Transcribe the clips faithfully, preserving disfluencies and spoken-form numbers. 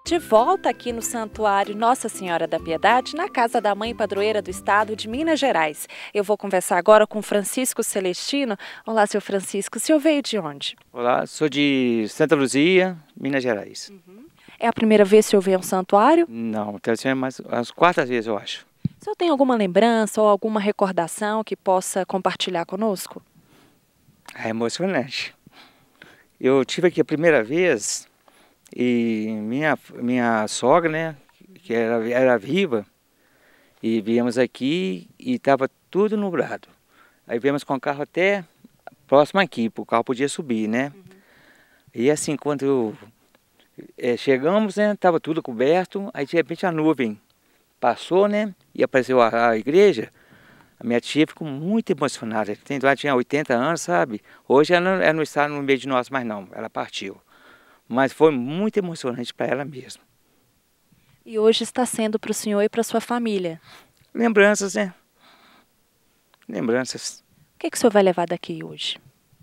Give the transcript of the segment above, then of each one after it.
de volta aqui no Santuário Nossa Senhora da Piedade, na Casa da Mãe Padroeira do Estado de Minas Gerais. Eu vou conversar agora com Francisco Celestino. Olá, seu Francisco, o senhor veio de onde? Olá, sou de Santa Luzia, Minas Gerais. Uhum. É a primeira vez que o senhor vem ao santuário? Não, deve ser mais as quartas vezes, eu acho. O senhor tem alguma lembrança ou alguma recordação que possa compartilhar conosco? É emocionante. Eu tive aqui a primeira vez e minha, minha sogra, né, que era, era viva, e viemos aqui e estava tudo nublado. Aí viemos com o carro até próximo aqui, para o carro podia subir, né? Uhum. E assim, quando é, chegamos, né, estava tudo coberto, aí de repente a nuvem passou, né, e apareceu a, a igreja. A minha tia ficou muito emocionada. Ela tinha oitenta anos, sabe? Hoje ela não, ela não está no meio de nós mais não, ela partiu. Mas foi muito emocionante para ela mesmo. E hoje está sendo para o senhor e para a sua família? Lembranças, né? Lembranças. O que, que o senhor vai levar daqui hoje?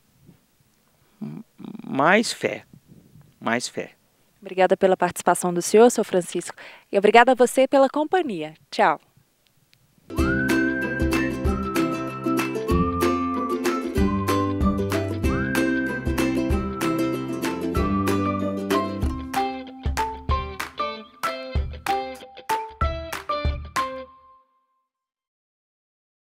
Mais fé. Mais fé. Obrigada pela participação do senhor, seu Francisco. E obrigada a você pela companhia. Tchau.